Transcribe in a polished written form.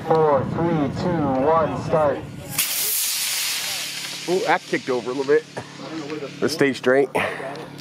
4, 3, 2, 1, start. Ooh, that kicked over a little bit. Let's stay straight.